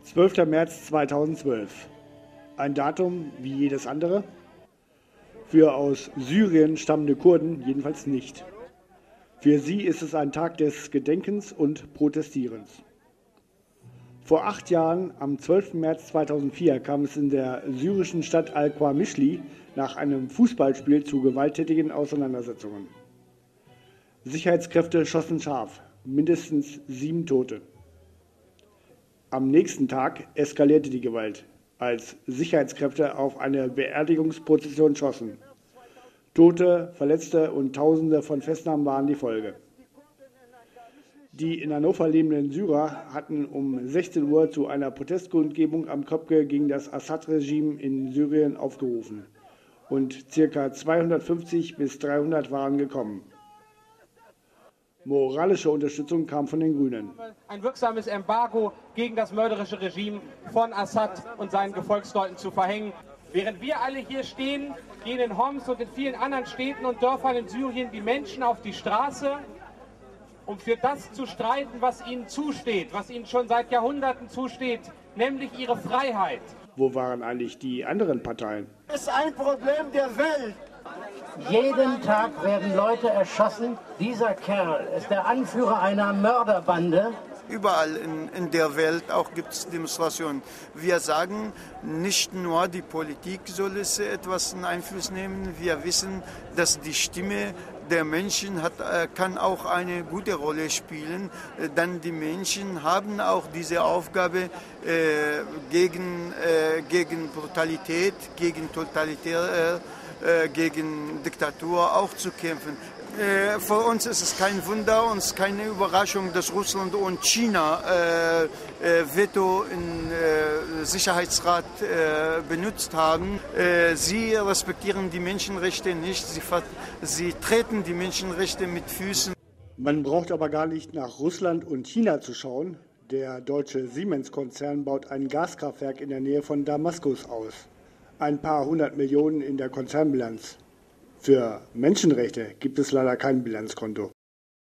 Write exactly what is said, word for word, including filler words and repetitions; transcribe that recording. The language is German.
zwölfter März zweitausendzwölf. Ein Datum wie jedes andere? Für aus Syrien stammende Kurden jedenfalls nicht. Für sie ist es ein Tag des Gedenkens und Protestierens. Vor acht Jahren, am zwölften März zweitausendvier, kam es in der syrischen Stadt Al-Qamishli nach einem Fußballspiel zu gewalttätigen Auseinandersetzungen. Sicherheitskräfte schossen scharf, mindestens sieben Tote. Am nächsten Tag eskalierte die Gewalt, als Sicherheitskräfte auf eine Beerdigungsprozession schossen. Tote, Verletzte und Tausende von Festnahmen waren die Folge. Die in Hannover lebenden Syrer hatten um sechzehn Uhr zu einer Protestkundgebung am Kopke gegen das Assad-Regime in Syrien aufgerufen und ca. zweihundertfünfzig bis dreihundert waren gekommen. Moralische Unterstützung kam von den Grünen. Ein wirksames Embargo gegen das mörderische Regime von Assad und seinen Gefolgsleuten zu verhängen. Während wir alle hier stehen, gehen in Homs und in vielen anderen Städten und Dörfern in Syrien die Menschen auf die Straße, um für das zu streiten, was ihnen zusteht, was ihnen schon seit Jahrhunderten zusteht, nämlich ihre Freiheit. Wo waren eigentlich die anderen Parteien? Das ist ein Problem der Welt. Jeden Tag werden Leute erschossen. Dieser Kerl ist der Anführer einer Mörderbande. Überall in, in der Welt auch gibt es Demonstrationen. Wir sagen, nicht nur die Politik soll es etwas in Einfluss nehmen. Wir wissen, dass die Stimme der Menschen hat, kann auch eine gute Rolle spielen. Denn die Menschen haben auch diese Aufgabe, äh, gegen, äh, gegen Brutalität, gegen Totalitär, äh, gegen Diktatur auch zu kämpfen. Äh, für uns ist es kein Wunder und es ist keine Überraschung, dass Russland und China äh, äh, Veto im äh, Sicherheitsrat äh, benutzt haben. Äh, sie respektieren die Menschenrechte nicht, sie, sie treten die Menschenrechte mit Füßen. Man braucht aber gar nicht nach Russland und China zu schauen. Der deutsche Siemens-Konzern baut ein Gaskraftwerk in der Nähe von Damaskus aus. Ein paar hundert Millionen in der Konzernbilanz. Für Menschenrechte gibt es leider kein Bilanzkonto.